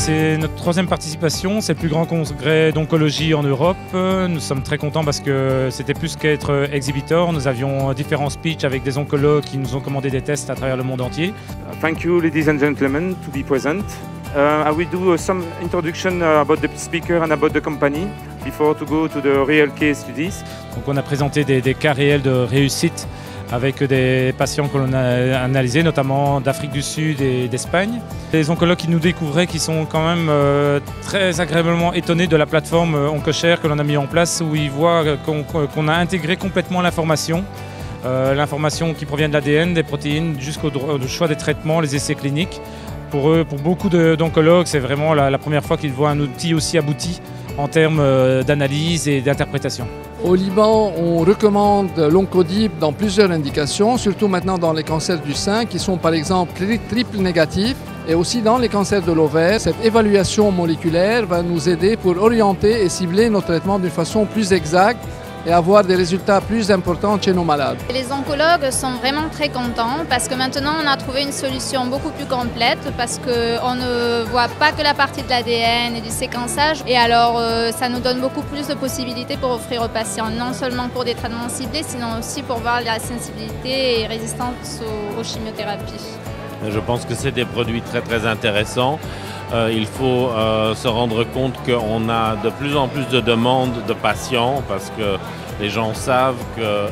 c'est notre troisième participation, c'est le plus grand congrès d'oncologie en Europe. Nous sommes très contents parce que c'était plus qu'être exhibiteur. Nous avions différents speeches avec des oncologues qui nous ont commandé des tests à travers le monde entier. Thank you, ladies and gentlemen, to be present. I will do some introduction about the speaker and about the company before to go to the real case studies. Donc on a présenté des cas réels de réussite avec des patients que l'on a analysés, notamment d'Afrique du Sud et d'Espagne. Les oncologues qui nous découvraient qui sont quand même très agréablement étonnés de la plateforme OncoShare que l'on a mis en place, où ils voient qu'on a intégré complètement l'information. L'information qui provient de l'ADN, des protéines, jusqu'au choix des traitements, les essais cliniques. Pour eux, pour beaucoup d'oncologues, c'est vraiment la première fois qu'ils voient un outil aussi abouti en termes d'analyse et d'interprétation. Au Liban, on recommande l'Oncodip dans plusieurs indications, surtout maintenant dans les cancers du sein qui sont par exemple triple négatifs, et aussi dans les cancers de l'ovaire. Cette évaluation moléculaire va nous aider pour orienter et cibler nos traitements d'une façon plus exacte et avoir des résultats plus importants chez nos malades. Les oncologues sont vraiment très contents parce que maintenant on a trouvé une solution beaucoup plus complète, parce qu'on ne voit pas que la partie de l'ADN et du séquençage, et alors ça nous donne beaucoup plus de possibilités pour offrir aux patients, non seulement pour des traitements ciblés, sinon aussi pour voir la sensibilité et résistance aux chimiothérapies. Je pense que c'est des produits très intéressants. Il faut se rendre compte qu'on a de plus en plus de demandes de patients parce que les gens savent que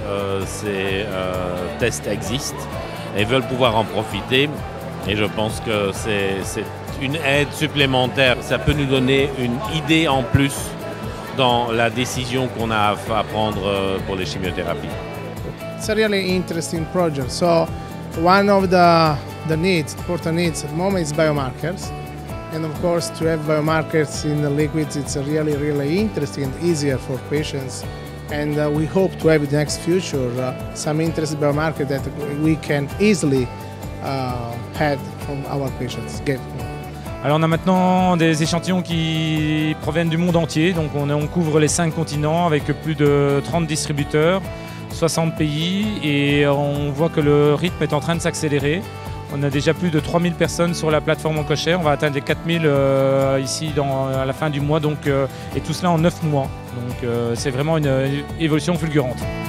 ces tests existent et veulent pouvoir en profiter. Et je pense que c'est une aide supplémentaire. Ça peut nous donner une idée en plus dans la décision qu'on a à prendre pour les chimiothérapies. It's a really interesting project. So one of the needs, important needs at the moment is biomarkers. And of course, to have biomarkers in the liquids, it's really interesting and easier for patients. And we hope to have in the next future some interesting biomarker that we can easily have from our patients. Alors on a maintenant des échantillons qui proviennent du monde entier, donc on couvre les 5 continents avec plus de 30 distributeurs, 60 pays, et on voit que le rythme est en train de s'accélérer. On a déjà plus de 3000 personnes sur la plateforme OncoShare, on va atteindre les 4000 ici à la fin du mois, et tout cela en 9 mois. Donc c'est vraiment une évolution fulgurante.